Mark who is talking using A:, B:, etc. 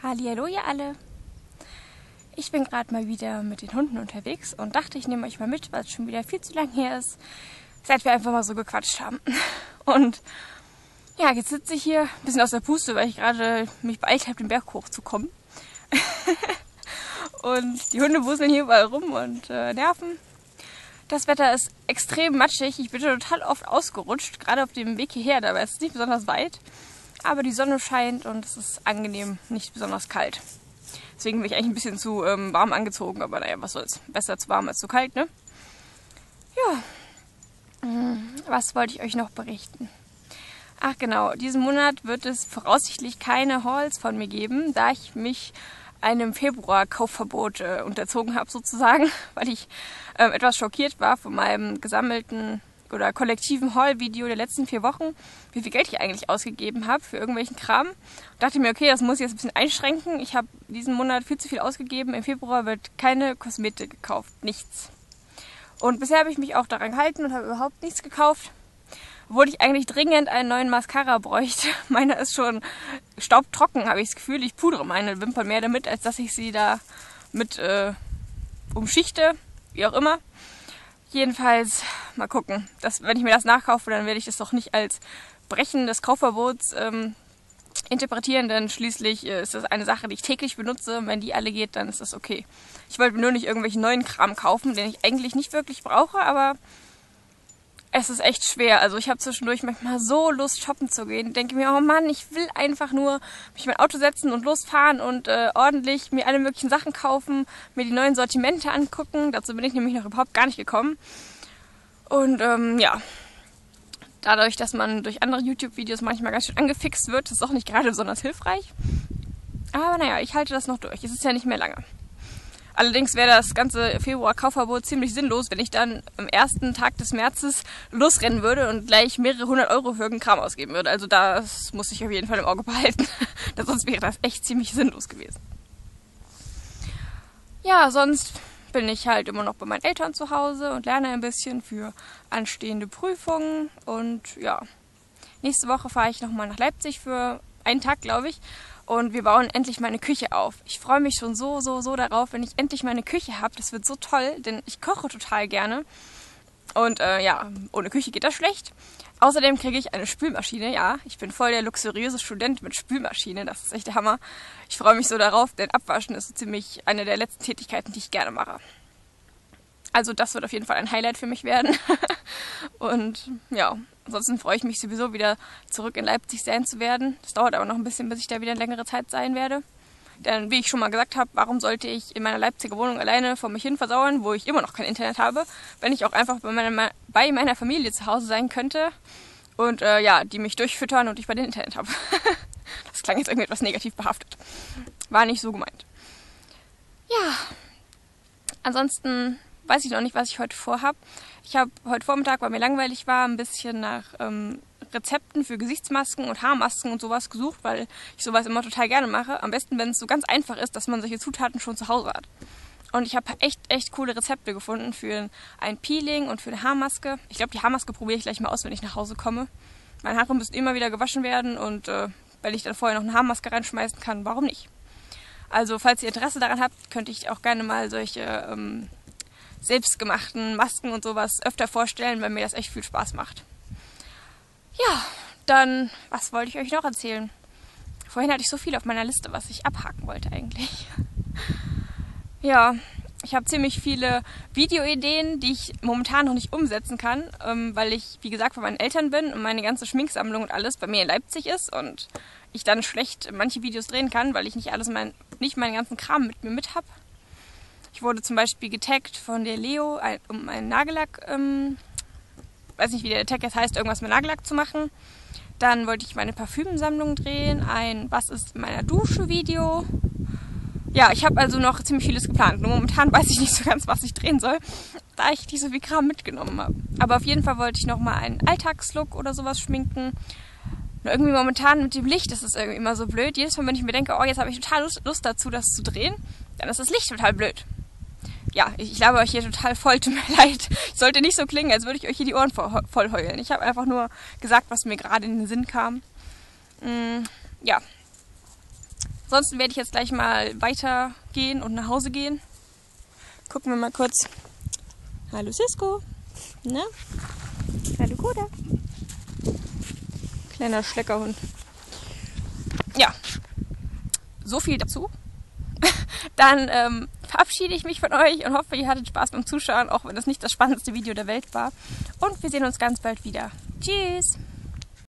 A: Hallihallo ihr alle! Ich bin gerade mal wieder mit den Hunden unterwegs und dachte, ich nehme euch mal mit, weil es schon wieder viel zu lang her ist, seit wir einfach mal so gequatscht haben. Und ja, jetzt sitze ich hier ein bisschen aus der Puste, weil ich gerade mich beeilt habe, den Berg hochzukommen. Und die Hunde wuseln hier überall rum und nerven. Das Wetter ist extrem matschig. Ich bin total oft ausgerutscht, gerade auf dem Weg hierher. Dabei ist es nicht besonders weit. Aber die Sonne scheint und es ist angenehm, nicht besonders kalt. Deswegen bin ich eigentlich ein bisschen zu warm angezogen. Aber naja, was soll's. Besser zu warm als zu kalt, ne? Ja. Was wollte ich euch noch berichten? Ach genau, diesen Monat wird es voraussichtlich keine Hauls von mir geben, da ich mich einem Februar-Kaufverbot unterzogen habe sozusagen, weil ich etwas schockiert war von meinem gesammelten oder kollektiven Haul-Video der letzten 4 Wochen, wie viel Geld ich eigentlich ausgegeben habe für irgendwelchen Kram. Und dachte mir, okay, das muss ich jetzt ein bisschen einschränken. Ich habe diesen Monat viel zu viel ausgegeben. Im Februar wird keine Kosmetik gekauft, nichts. Und bisher habe ich mich auch daran gehalten und habe überhaupt nichts gekauft. Obwohl ich eigentlich dringend einen neuen Mascara bräuchte. Meiner ist schon staubtrocken, habe ich das Gefühl. Ich pudere meine Wimpern mehr damit, als dass ich sie da mit umschichte, wie auch immer. Jedenfalls, mal gucken. Wenn ich mir das nachkaufe, dann werde ich das doch nicht als Brechen des Kaufverbots interpretieren, denn schließlich ist das eine Sache, die ich täglich benutze. Und wenn die alle geht, dann ist das okay. Ich wollte mir nur nicht irgendwelchen neuen Kram kaufen, den ich eigentlich nicht wirklich brauche, aber es ist echt schwer. Also ich habe zwischendurch manchmal so Lust, shoppen zu gehen. Ich denke mir, oh Mann, ich will einfach nur mich in mein Auto setzen und losfahren und ordentlich mir alle möglichen Sachen kaufen, mir die neuen Sortimente angucken. Dazu bin ich nämlich noch überhaupt gar nicht gekommen. Und ja, dadurch, dass man durch andere YouTube-Videos manchmal ganz schön angefixt wird, ist es auch nicht gerade besonders hilfreich. Aber naja, ich halte das noch durch. Es ist ja nicht mehr lange. Allerdings wäre das ganze Februar-Kaufverbot ziemlich sinnlos, wenn ich dann am ersten Tag des Märzes losrennen würde und gleich mehrere 100 Euro für irgendeinen Kram ausgeben würde. Also das muss ich auf jeden Fall im Auge behalten. Sonst wäre das echt ziemlich sinnlos gewesen. Ja, sonst bin ich halt immer noch bei meinen Eltern zu Hause und lerne ein bisschen für anstehende Prüfungen. Und ja, nächste Woche fahre ich nochmal nach Leipzig für einen Tag, glaube ich. Und wir bauen endlich meine Küche auf. Ich freue mich schon so darauf, wenn ich endlich meine Küche habe. Das wird so toll, denn ich koche total gerne. Und ja, ohne Küche geht das schlecht. Außerdem kriege ich eine Spülmaschine. Ja, ich bin voll der luxuriöse Student mit Spülmaschine. Das ist echt der Hammer. Ich freue mich so darauf, denn Abwaschen ist so ziemlich eine der letzten Tätigkeiten, die ich gerne mache. Also das wird auf jeden Fall ein Highlight für mich werden. Und ja, ansonsten freue ich mich sowieso wieder zurück in Leipzig sein zu werden. Das dauert aber noch ein bisschen, bis ich da wieder eine längere Zeit sein werde. Denn wie ich schon mal gesagt habe, warum sollte ich in meiner Leipziger Wohnung alleine vor mich hin versauern, wo ich immer noch kein Internet habe, wenn ich auch einfach bei meiner Familie zu Hause sein könnte und ja, die mich durchfüttern und ich bei denen Internet habe. Das klang jetzt irgendwie etwas negativ behaftet. War nicht so gemeint. Ja, ansonsten weiß ich noch nicht, was ich heute vorhabe. Ich habe heute Vormittag, weil mir langweilig war, ein bisschen nach Rezepten für Gesichtsmasken und Haarmasken und sowas gesucht, weil ich sowas immer total gerne mache. Am besten, wenn es so ganz einfach ist, dass man solche Zutaten schon zu Hause hat. Und ich habe echt coole Rezepte gefunden für ein Peeling und für eine Haarmaske. Ich glaube, die Haarmaske probiere ich gleich mal aus, wenn ich nach Hause komme. Meine Haare müssen immer wieder gewaschen werden und wenn ich dann vorher noch eine Haarmaske reinschmeißen kann, warum nicht? Also, falls ihr Interesse daran habt, könnte ich auch gerne mal solche selbstgemachten Masken und sowas öfter vorstellen, weil mir das echt viel Spaß macht. Ja, dann, was wollte ich euch noch erzählen? Vorhin hatte ich so viel auf meiner Liste, was ich abhaken wollte eigentlich. Ja, ich habe ziemlich viele Videoideen, die ich momentan noch nicht umsetzen kann, weil ich, wie gesagt, bei meinen Eltern bin und meine ganze Schminksammlung und alles bei mir in Leipzig ist und ich dann schlecht manche Videos drehen kann, weil ich nicht meinen ganzen Kram mit habe. Ich wurde zum Beispiel getaggt von der Leo, um einen Nagellack, weiß nicht, wie der Tag jetzt heißt, irgendwas mit Nagellack zu machen. Dann wollte ich meine Parfümsammlung drehen, ein Was ist in meiner Dusche Video. Ja, ich habe also noch ziemlich vieles geplant. Nur momentan weiß ich nicht so ganz, was ich drehen soll, da ich nicht so viel Kram mitgenommen habe. Aber auf jeden Fall wollte ich nochmal einen Alltagslook oder sowas schminken. Nur irgendwie momentan mit dem Licht ist es irgendwie immer so blöd. Jedes Mal, wenn ich mir denke, oh, jetzt habe ich total Lust dazu, das zu drehen, dann ist das Licht total blöd. Ja, ich laber euch hier total voll, tut mir leid. Ich sollte nicht so klingen, als würde ich euch hier die Ohren voll heulen. Ich habe einfach nur gesagt, was mir gerade in den Sinn kam. Ja. Ansonsten werde ich jetzt gleich mal weitergehen und nach Hause gehen. Gucken wir mal kurz. Hallo Cisco. Na? Hallo Koda. Kleiner Schleckerhund. Ja, so viel dazu. Dann verabschiede ich mich von euch und hoffe, ihr hattet Spaß beim Zuschauen, auch wenn das nicht das spannendste Video der Welt war. Und wir sehen uns ganz bald wieder. Tschüss!